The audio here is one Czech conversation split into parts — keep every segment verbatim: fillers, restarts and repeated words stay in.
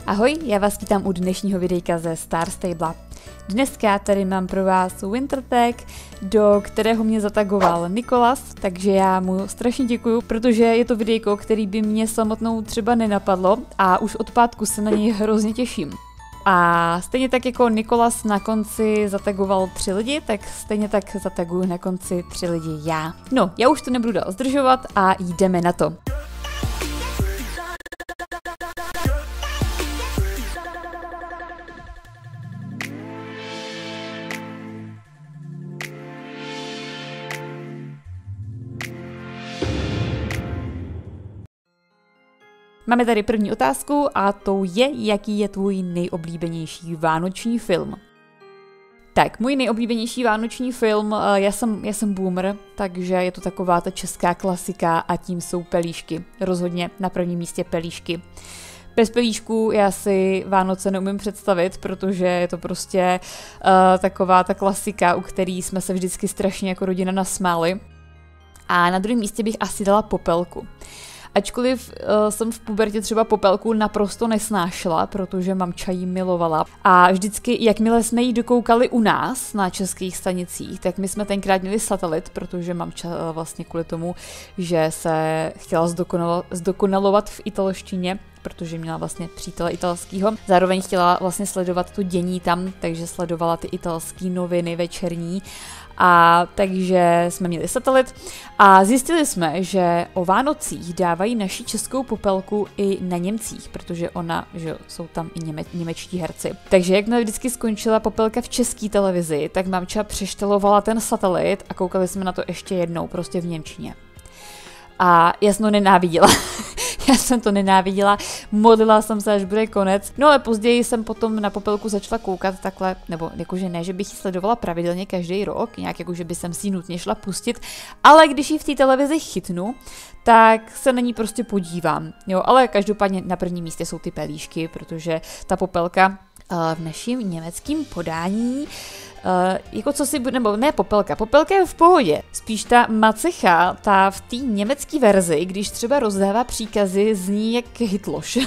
Ahoj, já vás vítám u dnešního videjka ze Star Stable. Dneska tady mám pro vás Winter Tag, do kterého mě zatagoval Nikolas, takže já mu strašně děkuju, protože je to videjko, který by mě samotnou třeba nenapadlo a už od pátku se na něj hrozně těším. A stejně tak jako Nikolas na konci zatagoval tři lidi, tak stejně tak zataguju na konci tři lidi já. No, já už to nebudu dál zdržovat a jdeme na to. Máme tady první otázku a tou je, jaký je tvůj nejoblíbenější vánoční film. Tak, můj nejoblíbenější vánoční film, já jsem, já jsem boomer, takže je to taková ta česká klasika a tím jsou Pelíšky. Rozhodně na prvním místě Pelíšky. Bez Pelíšků já si Vánoce neumím představit, protože je to prostě uh, taková ta klasika, u který jsme se vždycky strašně jako rodina nasmáli. A na druhém místě bych asi dala Popelku. Ačkoliv uh, jsem v pubertě třeba Popelku naprosto nesnášela, protože mamča jí milovala. A vždycky, jakmile jsme ji dokoukali u nás na českých stanicích, tak my jsme tenkrát měli Satelit, protože mamča uh, vlastně kvůli tomu, že se chtěla zdokonalo- zdokonalovat v italštině, protože měla vlastně přítele italského. Zároveň chtěla vlastně sledovat to dění tam, takže sledovala ty italské noviny večerní. A takže jsme měli Satelit a zjistili jsme, že o Vánocích dávají naši českou Popelku i na Němcích, protože ona, že jsou tam i něme, němečtí herci. Takže jakmile vždycky skončila Popelka v české televizi, tak mamča přeštelovala ten Satelit a koukali jsme na to ještě jednou, prostě v němčině. A já jsem to nenáviděla. Já jsem to nenáviděla, modlila jsem se, až bude konec. No ale později jsem potom na Popelku začala koukat takhle, nebo jakože ne, že bych ji sledovala pravidelně každý rok, nějak jakože by jsem si ji nutně šla pustit, ale když ji v té televizi chytnu, tak se na ní prostě podívám. Jo, ale každopádně na prvním místě jsou ty Pelíšky, protože ta Popelka uh, v naším německém podání Uh, jako co si, nebo ne Popelka, Popelka je v pohodě, spíš ta macecha, ta v té německé verzi, když třeba rozdává příkazy, zní jak Hitloš.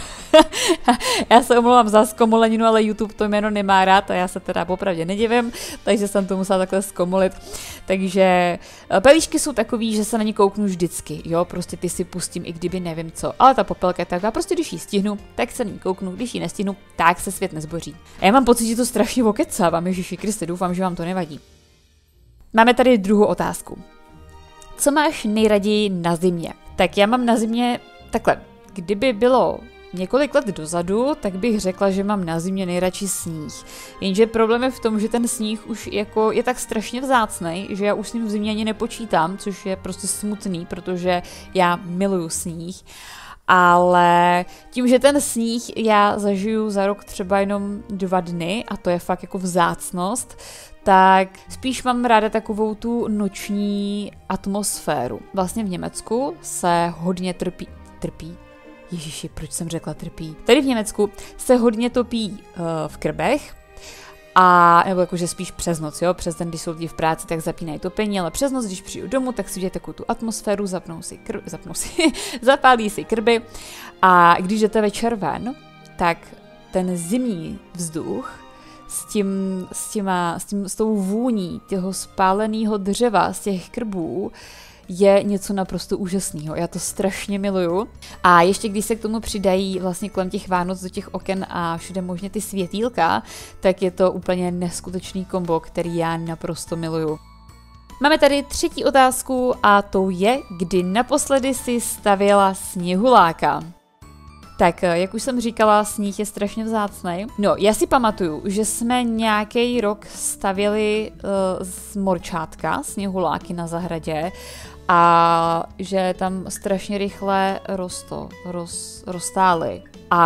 Já se omlouvám za zkomoleninu, ale YouTube to jméno nemá rád a já se teda popravdě nedivím, takže jsem to musela takhle zkomolit. Takže Pelíšky jsou takový, že se na ně kouknu vždycky, jo, prostě ty si pustím, i kdyby nevím co, ale ta Popelka je taková, prostě když ji stihnu, tak se na ní kouknu, když ji nestihnu, tak se svět nezboří. A já mám pocit, že to strašně okecávám, Ježiši Kriste, doufám, že vám to nevadí. Máme tady druhou otázku. Co máš nejraději na zimě? Tak já mám na zimě takhle, kdyby bylo několik let dozadu, tak bych řekla, že mám na zimě nejradši sníh. Jenže problém je v tom, že ten sníh už jako je tak strašně vzácnej, že já už s ním v zimě ani nepočítám, což je prostě smutný, protože já miluju sníh. Ale tím, že ten sníh já zažiju za rok třeba jenom dva dny, a to je fakt jako vzácnost, tak spíš mám ráda takovou tu noční atmosféru. Vlastně v Německu se hodně trpí, trpí? Ježiši, proč jsem řekla trpí? Tady v Německu se hodně topí uh, v krbech, a nebo jakože spíš přes noc, jo, přes den, když jsou lidi v práci, tak zapínají topení, ale přes noc, když přijdu domů, tak si udělají takovou tu atmosféru, zapnou si krb, zapnou si, zapálí si krby a když jdete večer ven, tak ten zimní vzduch s tím, s těma, s tím, s tou vůní těho spáleného dřeva z těch krbů je něco naprosto úžasného. Já to strašně miluju. A ještě když se k tomu přidají vlastně kolem těch Vánoc do těch oken a všude možně ty světýlka, tak je to úplně neskutečný kombo, který já naprosto miluju. Máme tady třetí otázku a tou je, kdy naposledy si stavěla sněhuláka. Tak, jak už jsem říkala, sníh je strašně vzácnej. No, já si pamatuju, že jsme nějaký rok stavěli uh, z morčátka, sněhuláky na zahradě a že tam strašně rychle rosto, roz, roztály.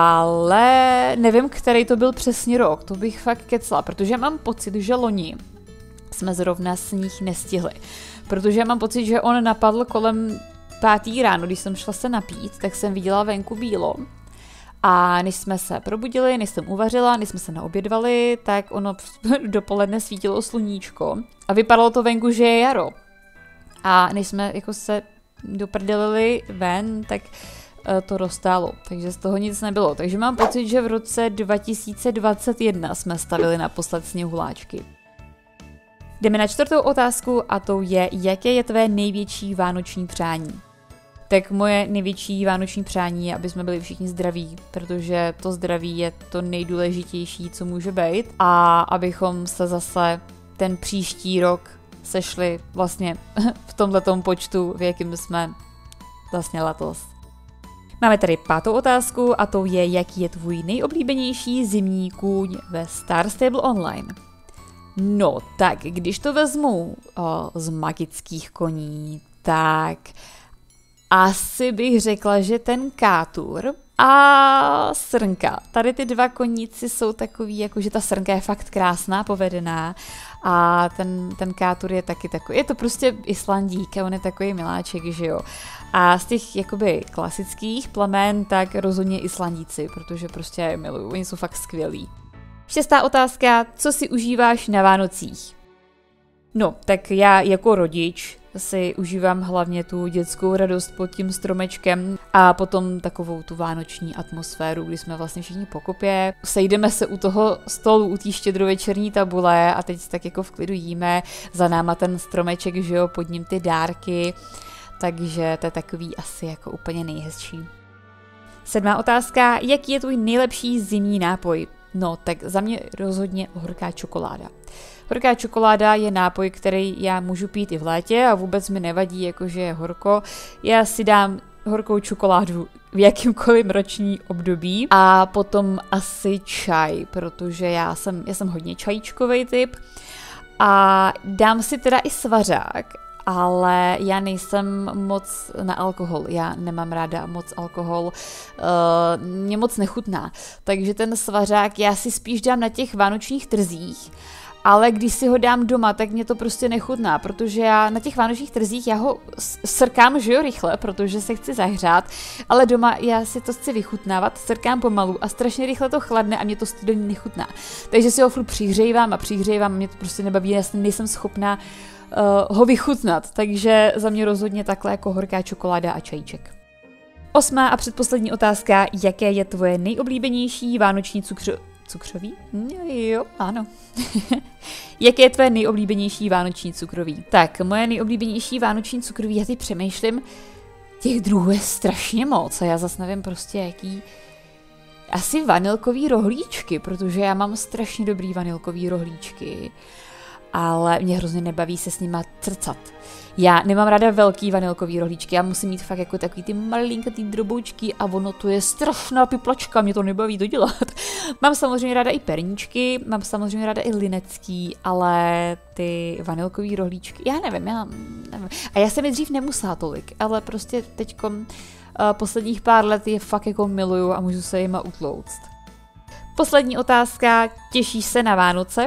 Ale nevím, který to byl přesně rok, to bych fakt kecla, protože mám pocit, že loni jsme zrovna sníh nestihli. Protože mám pocit, že on napadl kolem pátý ráno, když jsem šla se napít, tak jsem viděla venku bílo. A než jsme se probudili, než jsem uvařila, než jsme se naobědvali, tak ono dopoledne svítilo sluníčko a vypadalo to venku, že je jaro. A než jsme jako se doprdelili ven, tak to roztálo, takže z toho nic nebylo. Takže mám pocit, že v roce dva tisíce dvacet jedna jsme stavili naposled sněhuláčky. Jdeme na čtvrtou otázku a to je, jaké je tvé největší vánoční přání? Tak moje největší vánoční přání je, aby jsme byli všichni zdraví, protože to zdraví je to nejdůležitější, co může být. A abychom se zase ten příští rok sešli vlastně v tomhletom počtu, v jakým jsme vlastně letos. Máme tady pátou otázku a to je, jaký je tvůj nejoblíbenější zimní kůň ve Star Stable Online. No, tak když to vezmu o, z magických koní, tak asi bych řekla, že ten kátur a srnka. Tady ty dva koníci jsou takový, jakože ta srnka je fakt krásná, povedená a ten, ten kátur je taky takový, je to prostě Islandík a on je takový miláček, že jo. A z těch jakoby klasických plemen, tak rozhodně Islandíci, protože prostě je miluju, oni jsou fakt skvělí. Šestá otázka, co si užíváš na Vánocích? No, tak já jako rodič si užívám hlavně tu dětskou radost pod tím stromečkem a potom takovou tu vánoční atmosféru, kdy jsme vlastně všichni pokopě. Sejdeme se u toho stolu, u té štědrovečerní tabule a teď tak jako v klidu jíme, za náma ten stromeček, že jo, pod ním ty dárky, takže to je takový asi jako úplně nejhezčí. Sedmá otázka, jaký je tvůj nejlepší zimní nápoj? No, tak za mě rozhodně horká čokoláda. Horká čokoláda je nápoj, který já můžu pít i v létě a vůbec mi nevadí, jakože je horko. Já si dám horkou čokoládu v jakýmkoliv roční období a potom asi čaj, protože já jsem, já jsem hodně čajíčkovej typ a dám si teda i svařák, ale já nejsem moc na alkohol, já nemám ráda moc alkohol, uh, mě moc nechutná, takže ten svařák já si spíš dám na těch vánočních trzích, ale když si ho dám doma, tak mě to prostě nechutná, protože já na těch vánočních trzích já ho srkám, že jo, rychle, protože se chci zahřát, ale doma já si to chci vychutnávat, srkám pomalu a strašně rychle to chladne a mě to studený nechutná. Takže si ho furt přihřejvám a přihřejvám, mě to prostě nebaví, já nejsem schopná uh, ho vychutnat, takže za mě rozhodně takhle jako horká čokoláda a čajíček. Osmá a předposlední otázka, jaké je tvoje nejoblíbenější vánoční cukřo... Cukroví? Jo, ano. Jaké je tvé nejoblíbenější vánoční cukroví? Tak, moje nejoblíbenější vánoční cukroví, já teď přemýšlím, těch druhů je strašně moc a já zase nevím prostě jaký... Asi vanilkový rohlíčky, protože já mám strašně dobrý vanilkový rohlíčky, ale mě hrozně nebaví se s nima crcat. Já nemám ráda velký vanilkový rohlíčky, já musím mít fakt jako takový ty malinkatý droboučky a ono to je strašná piplačka, mě to nebaví to dělat. Mám samozřejmě ráda i perníčky, mám samozřejmě ráda i linecký, ale ty vanilkový rohlíčky, já nevím, já nevím. A já jsem je dřív nemusela tolik, ale prostě teďkom uh, posledních pár let je fakt jako miluju a můžu se jima utlouct. Poslední otázka, těšíš se na Vánoce?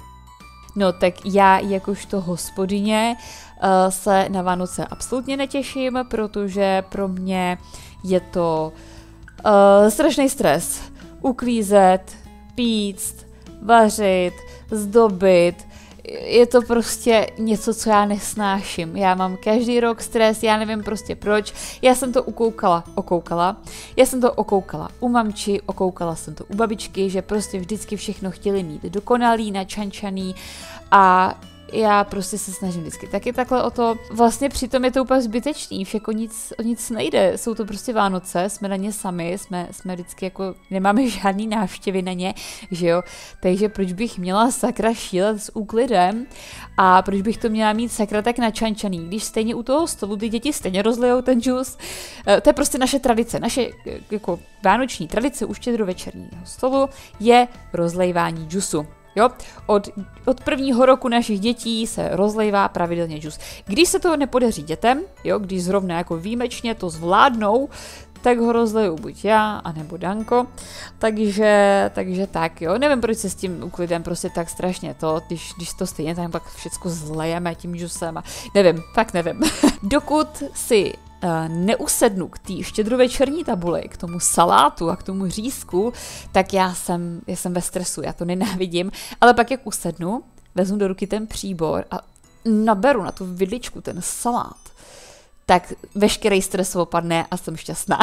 No tak já jakožto hospodyně uh, se na Vánoce absolutně netěším, protože pro mě je to uh, strašný stres. Uklízet, píct, vařit, zdobit, je to prostě něco, co já nesnáším. Já mám každý rok stres, já nevím prostě proč. Já jsem to ukoukala, okoukala. Já jsem to okoukala u mamči, okoukala jsem to u babičky, že prostě vždycky všechno chtěli mít dokonalý, načančaný a já prostě se snažím vždycky taky takhle o to. Vlastně přitom je to úplně zbytečný, však o nic, o nic nejde. Jsou to prostě Vánoce, jsme na ně sami, jsme, jsme vždycky jako, nemáme žádný návštěvy na ně, že jo. Takže proč bych měla sakra šílet s úklidem a proč bych to měla mít sakra tak načančaný, když stejně u toho stolu ty děti stejně rozlijou ten džus. To je prostě naše tradice, naše jako vánoční tradice u štědrovečerního stolu je rozlejvání džusu. Jo, od, od prvního roku našich dětí se rozlejvá pravidelně džus. Když se to nepodaří dětem, jo, když zrovna jako výjimečně to zvládnou, tak ho rozleju buď já, anebo Danko. Takže, takže tak, jo. Nevím, proč se s tím úklidem prostě tak strašně to, když, když to stejně tam pak všecko zlejeme tím džusem a nevím, fakt nevím. Dokud si Uh, neusednu k té štědrovečerní tabuli, k tomu salátu a k tomu řízku, tak já jsem, já jsem ve stresu, já to nenávidím, ale pak jak usednu, vezmu do ruky ten příbor a naberu na tu vidličku ten salát, tak veškerý stres opadne a jsem šťastná.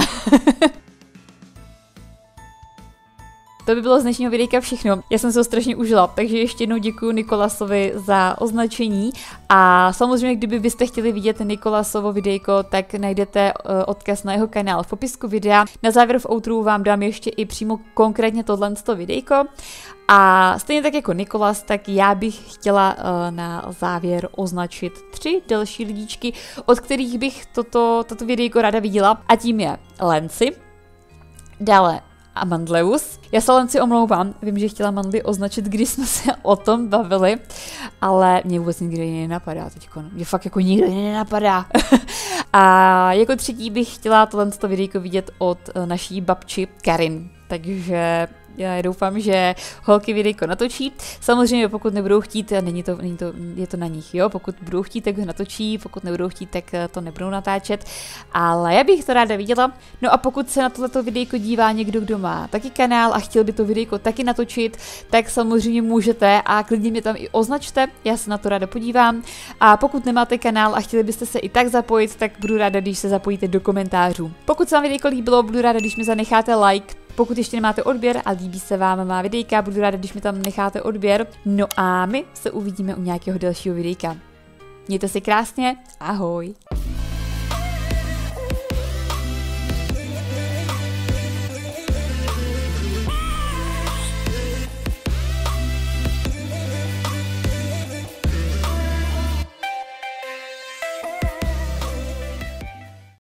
To by bylo z dnešního videjka všechno. Já jsem se ho strašně užila, takže ještě jednou děkuji Nikolasovi za označení a samozřejmě, kdyby byste chtěli vidět Nikolasovo videjko, tak najdete uh, odkaz na jeho kanál v popisku videa. Na závěr v outru vám dám ještě i přímo konkrétně tohle videjko. A stejně tak jako Nikolas, tak já bych chtěla uh, na závěr označit tři další lidičky, od kterých bych toto, toto videjko ráda viděla. A tím je Lancy, dále Amandleus. Já se Lancy omlouvám, vím, že chtěla Mandly označit, když jsme se o tom bavili, ale mě vůbec nikdy nenapadá teďko. Mě fakt jako nikdy nenapadá. A jako třetí bych chtěla tohle videjko vidět od naší babči Karin. Takže já doufám, že holky videjko natočí. Samozřejmě pokud nebudou chtít, není to, není to, je to na nich, jo, pokud budou chtít, tak ho natočí, pokud nebudou chtít, tak to nebudou natáčet, ale já bych to ráda viděla. No a pokud se na tohleto videjko dívá někdo, kdo má taky kanál a chtěl by to videjko taky natočit, tak samozřejmě můžete a klidně mě tam i označte, já se na to ráda podívám. A pokud nemáte kanál a chtěli byste se i tak zapojit, tak budu ráda, když se zapojíte do komentářů. Pokud se vám videjko líbilo, budu ráda, když mi zanecháte like. Pokud ještě nemáte odběr a líbí se vám má videjka, budu ráda, když mi tam necháte odběr. No a my se uvidíme u nějakého dalšího videjka. Mějte se krásně, ahoj!